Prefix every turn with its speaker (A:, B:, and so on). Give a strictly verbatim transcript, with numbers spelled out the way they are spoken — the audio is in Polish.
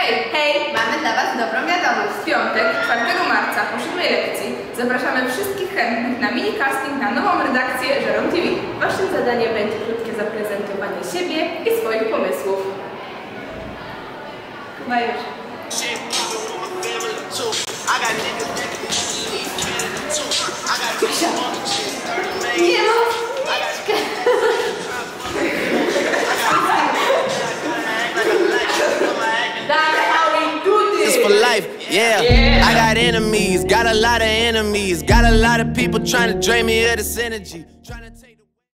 A: Hej! Hej! Mamy dla Was dobrą wiadomość. W piątek, czwartego marca, po siódmej lekcji zapraszamy wszystkich chętnych na mini casting na nową redakcję Żerom T V. Waszym zadaniem będzie krótkie zaprezentowanie siebie i swoich pomysłów. Chyba już. Nie ma
B: for life, yeah. yeah. I got enemies, got a lot of enemies, got a lot of people trying to drain me of this energy. Trying to take